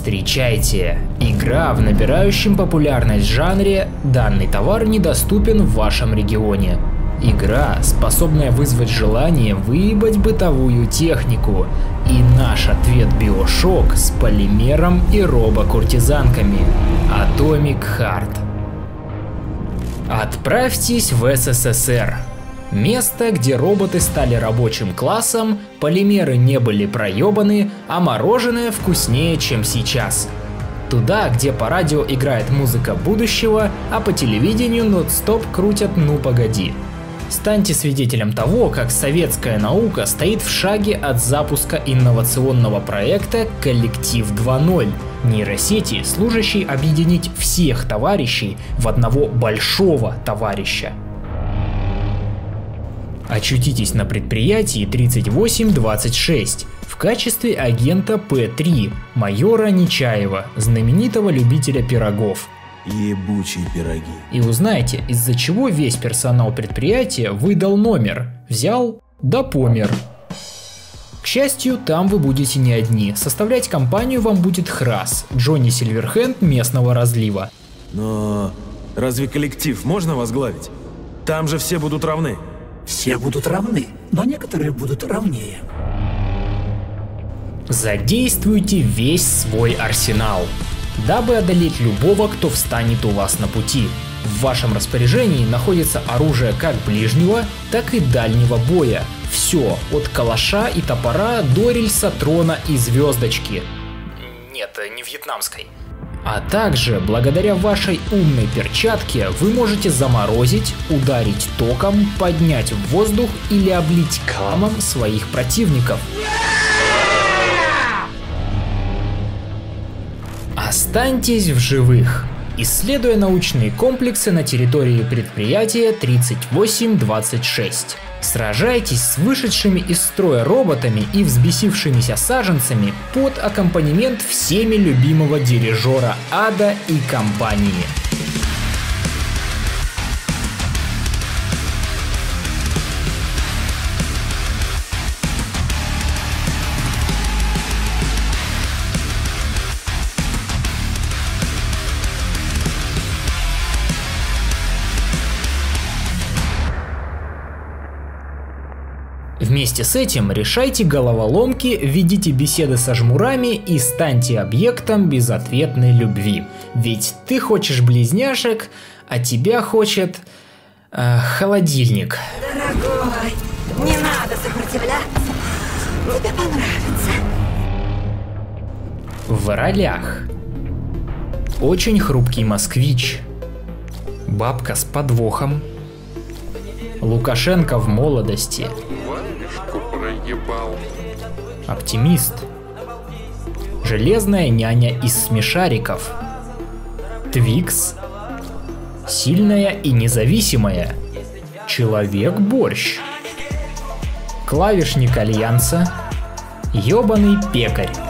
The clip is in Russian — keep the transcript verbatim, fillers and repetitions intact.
Встречайте! Игра в набирающем популярность жанре «Данный товар недоступен в вашем регионе». Игра, способная вызвать желание выебать бытовую технику. И наш ответ BioShock с полимером и робокуртизанками. Atomic Heart. Отправьтесь в СССР. Место, где роботы стали рабочим классом, полимеры не были проебаны, а мороженое вкуснее, чем сейчас. Туда, где по радио играет музыка будущего, а по телевидению нон-стоп крутят «Ну погоди». Станьте свидетелем того, как советская наука стоит в шаге от запуска инновационного проекта «Коллектив два ноль» — нейросети, служащей объединить всех товарищей в одного большого товарища. Очутитесь на предприятии тридцать восемь двадцать шесть в качестве агента Пэ три, майора Нечаева, знаменитого любителя пирогов. Ебучие пироги. И узнайте, из-за чего весь персонал предприятия выдал номер, взял да помер. К счастью, там вы будете не одни, составлять компанию вам будет Храс, Джонни Сильверхенд местного разлива. Но разве коллектив можно возглавить? Там же все будут равны. Все будут равны, но некоторые будут равнее. Задействуйте весь свой арсенал, дабы одолеть любого, кто встанет у вас на пути. В вашем распоряжении находится оружие как ближнего, так и дальнего боя. Все, от калаша и топора до рельсотрона и звездочки. Нет, не вьетнамской. А также, благодаря вашей умной перчатке, вы можете заморозить, ударить током, поднять в воздух или облить камом своих противников. Останьтесь в живых, исследуя научные комплексы на территории предприятия тридцать восемь двадцать шесть. Сражайтесь с вышедшими из строя роботами и взбесившимися саженцами под аккомпанемент всеми любимого дирижера Ада и компании. Вместе с этим решайте головоломки, ведите беседы со жмурами и станьте объектом безответной любви. Ведь ты хочешь близняшек, а тебя хочет э, холодильник. Дорогой, не надо сопротивляться. Тебе понравится. В ролях: очень хрупкий москвич, бабка с подвохом, Лукашенко в молодости, оптимист, железная няня из смешариков, Твикс, сильная и независимая, человек-борщ, клавишник Альянса, ёбаный пекарь.